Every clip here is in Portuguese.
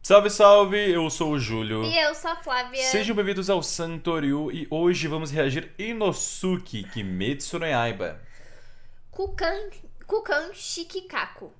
Salve, salve! Eu sou o Júlio. E eu sou a Flávia. Sejam bem-vindos ao Santoryu e hoje vamos reagir Inosuke Kimetsu no Yaiba. Kukan Shikikaku.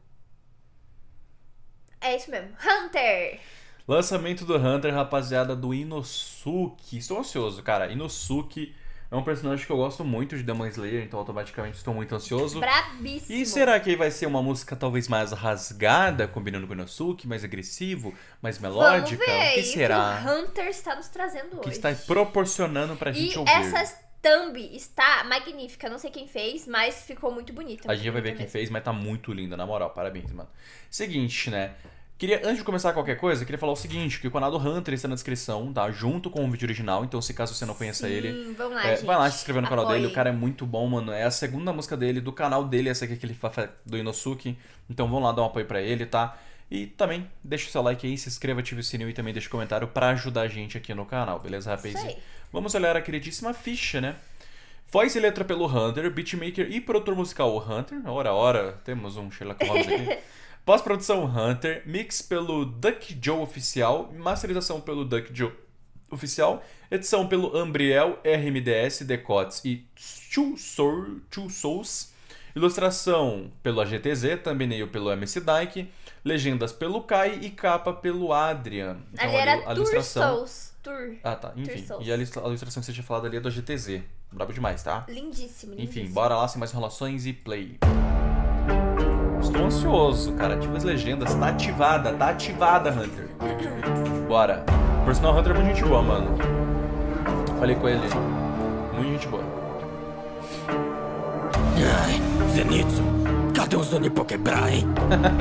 É isso mesmo. Hunter! Lançamento do Hunter, rapaziada, do Inosuke. Estou ansioso, cara. Inosuke é um personagem que eu gosto muito de Demon Slayer, então automaticamente estou muito ansioso. Brabíssimo. E será que vai ser uma música talvez mais rasgada, combinando com o Inosuke, mais agressivo, mais melódica? Vamos ver O que será? que o Hunter está nos trazendo hoje. O que está proporcionando pra gente ouvir? E essa thumb está magnífica. Não sei quem fez, mas ficou muito bonita. A gente vai ver quem fez, mas tá muito linda, na moral. Parabéns, mano. Seguinte, né? Antes de começar qualquer coisa, queria falar o seguinte, que o canal do Hunter está na descrição, tá? Junto com o vídeo original, então se caso você não conheça ele, vamos lá, gente. vai lá se inscrever no canal Apoie. dele, o cara é muito bom, mano. É a segunda música dele, do canal dele, essa aqui que ele faz do Inosuke. Então vamos lá dar um apoio pra ele, tá? E também deixa o seu like aí, se inscreva, ative o sininho e também deixa um comentário pra ajudar a gente aqui no canal, beleza, rapaz? Isso aí. Vamos olhar a queridíssima ficha, né? Voz e letra pelo Hunter, beatmaker e produtor musical o Hunter. Ora, temos um Sherlock Holmes aqui. Pós-produção Hunter, mix pelo Duck Joe Oficial, masterização pelo Duck Joe Oficial, edição pelo Ambriel, RMDS, Decotes e Two Souls, ilustração pelo AGTZ, thumbnail pelo MC Dyke, legendas pelo Kai e capa pelo Adrian. Então, Ali era a ilustração... Tour. Ah, tá, enfim. Souls. E a ilustração que você tinha falado ali é do AGTZ. Brabo demais, tá? Lindíssimo, lindíssimo. Enfim, bora lá, sem mais enrolações e play. Estou ansioso, cara. Ativa as legendas. Tá ativada, Hunter. Bora. O personal Hunter é muito gente boa, mano. Falei com ele. Muito gente boa. Ai, Zenitsu, cadê os Oni pra quebrar, hein?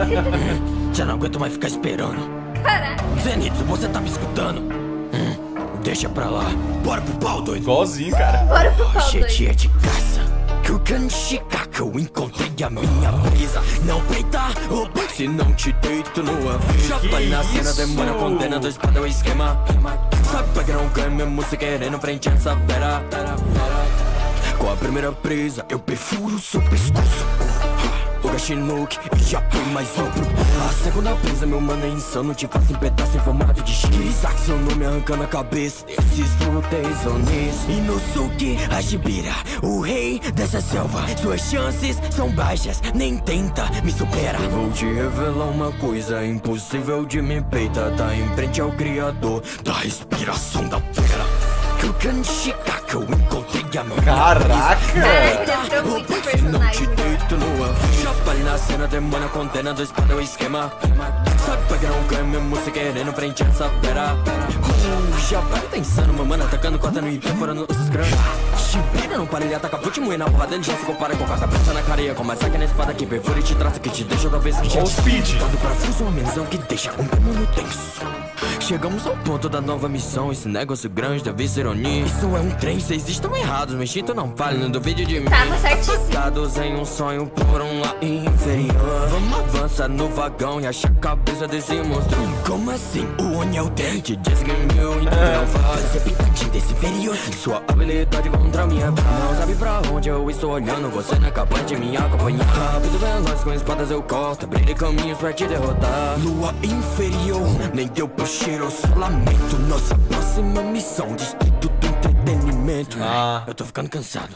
Já não aguento mais ficar esperando. Caraca. Zenitsu, você tá me escutando? Deixa pra lá. Bora pro pau, doido. Igualzinho, cara. Bora pro pau, doido. Chetia de caça. Kukan Shikikaku, encontrei a minha brisa. Não peita, opa, se não te deito no aviso. Já vai na cena, demônio, condena, dois espada, o esquema. Sabe pra que não ganha mesmo se querendo frente a essa vera. Com a primeira presa, eu perfuro seu pescoço. O Gashinuke e já foi mais outro. A segunda presa, meu mano, é insano. Te faço em pedaço em formato de X. Saca seu nome arrancando a cabeça desses úteis onis. Inosuke Hashibira, o rei dessa selva. Suas chances são baixas, nem tenta, me supera. Vou te revelar uma coisa impossível de me peitar. Tá em frente ao criador da respiração da fera. Kukan Shikikaku, encontrei a minha Caraca! Caraca, ele entrou muito se não te personagem. deito no aviso. Já falei na cena, demônio, condena, dois espada, o esquema. Sabe pra que não ganha mesmo se querendo frente a essa fera. Já vai tá insano, mamãe atacando, cortando e perforando os crânios. Shibira não para, ele ataca, vou te moer na porrada. Ele já se compara com carta presa na careia. Começa aqui na espada que perfura e te traça, que te deixa talvez que Olha o speed. Todo parafuso, uma menção que deixa um demônio tenso. Chegamos ao ponto da nova missão. Esse negócio grande deve ser oni. Isso é um trem, vocês estão errados. Meu instinto não fale, não duvide de mim. Tava certíssimo. Afastados em um sonho por um lá inferior. Vamos avançar no vagão e achar a cabeça desse monstro. Como assim? O Oni é o dente. Diz que meu então não faz. Você pintadinho desse inferior. Sua habilidade contra minha não sabe pra onde eu estou olhando. Você não é capaz de me acompanhar. Rápido, veloz, com espadas eu corto. Abrirei caminhos pra te derrotar. Lua inferior, nem deu pro cheiro. Eu só lamento. Nossa próxima missão, distrito do entretenimento. Eu tô ficando cansado.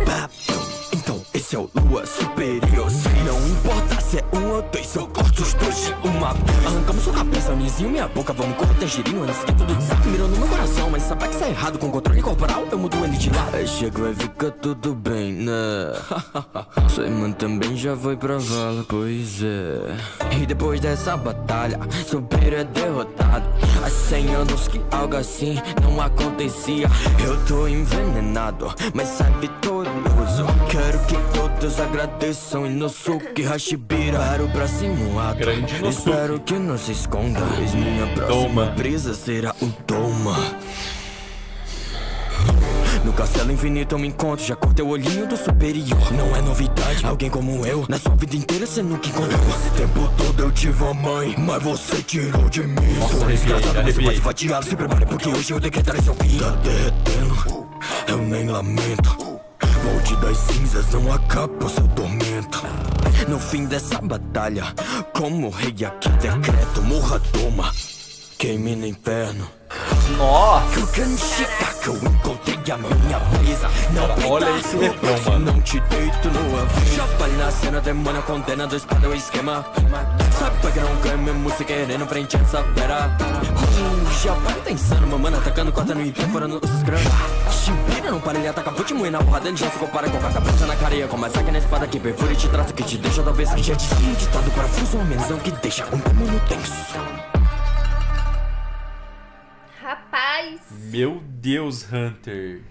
Então esse é o Lua superior. Não importa se é um ou dois, eu corto os dois de uma. Arrancamos sua cabeça, Onizinho, minha boca. Vamos cortar girino antes que tudo desarme. Mirou no meu coração, mas sabe que isso é errado. Com controle corporal, eu mudo ele de lado. Chega, vai ficar tudo bem, né? Sua irmã também já foi pra vala, pois é. E depois dessa batalha, Superior é derrotado. Há 100 anos que algo assim não acontecia. Eu tô envenenado, mas sai vitorioso. Quero que todos agradeçam Inosuke Hashibira. Paro pra simular. Grande Inosuke. Espero que não se esconda, pois minha próxima brisa será o Doma. No castelo infinito eu me encontro. Já cortei o olhinho do superior. Não é novidade, alguém como eu na sua vida inteira você nunca encontrou. Esse tempo todo eu tive a mãe, mas você tirou de mim. Sou desgraçado, você vai se fatiar. Se prepare porque hoje eu decretarei seu fim. Tá derretendo, eu nem lamento. Vou te dar cinzas, não acaba o seu tormento. No fim dessa batalha, como rei aqui decreto, morra, toma. queime no inferno. Nossa! Que o grande Chicago eu encontrei a minha brisa. Não Cara, olha peita esse no refrão, peito, mano. não te deito no aviso. Chapada na cena, demônio, condena do espada, o esquema. Sabe que não ganha mesmo se querendo frente a essa fera. Já para tá insano, mamãe atacando, cortando e perforando os scrum. Chibira, não para, ele ataca, vou te moer na porrada, ele já se compara com a cabeça na careia. Com mais aqui na espada que perfura e te traça, que te deixa talvez que já te um ditado parafuso, ao menos é o que deixa um demônio tenso. Rapaz, Meu Deus, Hunter.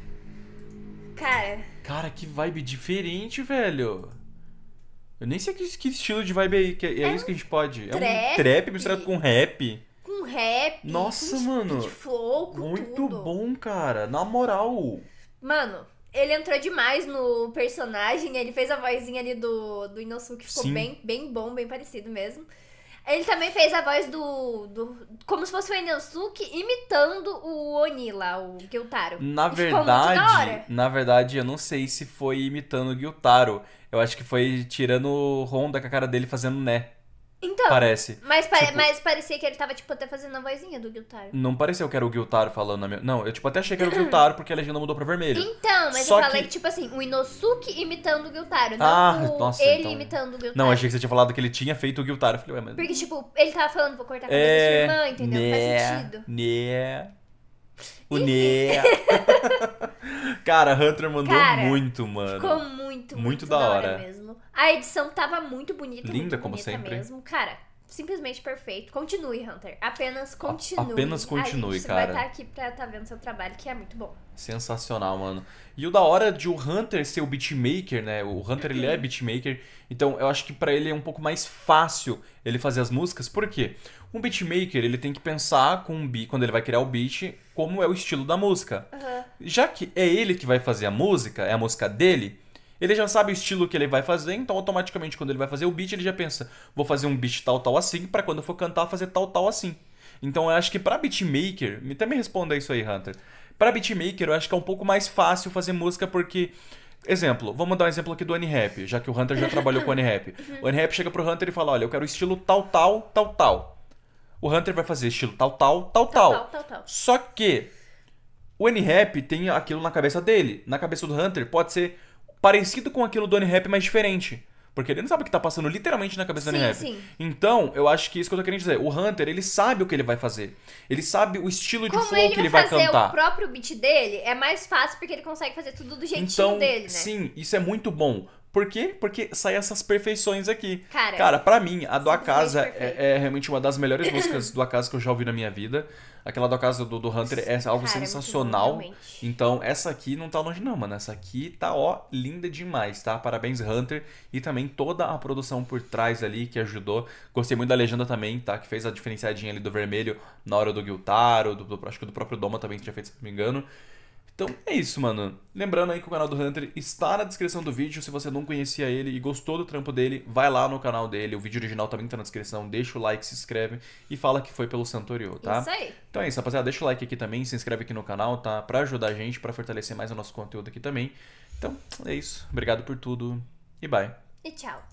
cara, Que vibe diferente, velho. Eu nem sei que estilo de vibe aí, que é isso que a gente pode. É um trap misturado com rap. com rap, Nossa, com mano. speed flow, com Muito tudo. bom, cara. Na moral. Mano, ele entrou demais no personagem, ele fez a vozinha ali do Inosuke, ficou Sim. bem bom, bem parecido mesmo. Ele também fez a voz como se fosse o Inosuke imitando o Oni lá, o Gyutaro. Na E ficou muito da hora. verdade, eu não sei se foi imitando o Gyutaro. Eu acho que foi tirando o Honda com a cara dele fazendo né. Então, Parece. mas Tipo- parecia que ele tava, tipo, até fazendo a vozinha do Gyutaro. Não pareceu que era o Gyutaro falando na minha... Não, eu tipo até achei que era o Gyutaro porque a legenda mudou pra vermelho. Então, mas Só eu falei que- que, tipo assim, o Inosuke imitando o Gyutaro, não nossa, ele então- imitando o Gyutaro. Não, achei que você tinha falado que ele tinha feito o Gyutaro. Eu falei, ué, mas... Porque, tipo, ele tava falando, vou cortar a cabeça da sua irmã, entendeu? Não faz sentido. Né. O né. Cara, Hunter mandou Cara, muito, mano. Ficou muito Muito da da hora hora. mesmo. A edição tava muito bonita, Linda, muito como bonita sempre. mesmo. Cara, simplesmente perfeito. Continue, Hunter. Apenas continue. Apenas continue, Você cara. vai estar aqui pra estar vendo seu trabalho, que é muito bom. Sensacional, mano. E o da hora de o Hunter ser o beatmaker, né? O Hunter, ele é beatmaker. Então, eu acho que pra ele é um pouco mais fácil ele fazer as músicas. Por quê? Um beatmaker, ele tem que pensar com um beat, quando ele vai criar o beat, como é o estilo da música. Já que é ele que vai fazer a música, é a música dele, ele já sabe o estilo que ele vai fazer, então automaticamente quando ele vai fazer o beat, ele já pensa, vou fazer um beat tal assim, pra quando eu for cantar fazer tal assim. Então eu acho que pra beatmaker, até me responda isso aí, Hunter. Pra beatmaker, eu acho que é um pouco mais fácil fazer música porque... Exemplo, vamos dar um exemplo aqui do N-Rap, já que o Hunter já trabalhou com o N-Rap. O N-Rap chega pro Hunter e fala, olha, eu quero o estilo tal. O Hunter vai fazer estilo tal. Tal. Só que o N-Rap tem aquilo na cabeça dele. Na cabeça do Hunter pode ser parecido com aquilo do N-Rap, mas diferente. Porque ele não sabe o que tá passando literalmente na cabeça do Sim, N-Rap. sim. Então, eu acho que é isso que eu tô querendo dizer. O Hunter, ele sabe o que ele vai fazer. Ele sabe o estilo de Como flow ele que ele vai vai fazer cantar. o próprio beat dele, é mais fácil porque ele consegue fazer tudo do jeitinho Então, dele, né? sim, isso é muito bom. Por quê? Porque sai essas perfeições aqui. Cara, pra mim, a do simplesmente Akasa perfeito. é realmente uma das melhores músicas do Akasa que eu já ouvi na minha vida. Aquela do Akasa do Hunter é algo Cara, é muito sensacional. bom, realmente. Então, essa aqui não tá longe não, mano. Essa aqui tá, ó, linda demais, tá? Parabéns, Hunter. E também toda a produção por trás ali que ajudou. Gostei muito da legenda também, tá? Que fez a diferenciadinha ali do vermelho na hora do Gyutaro, acho que do próprio Doma também que tinha feito, se não me engano. Então é isso, mano. Lembrando aí que o canal do Hunter está na descrição do vídeo. Se você não conhecia ele e gostou do trampo dele, vai lá no canal dele. O vídeo original também tá na descrição. Deixa o like, se inscreve e fala que foi pelo Santorio, tá? Isso aí. Então é isso, rapaziada. Deixa o like aqui também, se inscreve aqui no canal, tá? Pra ajudar a gente, pra fortalecer mais o nosso conteúdo aqui também. Então é isso. Obrigado por tudo e bye. E tchau.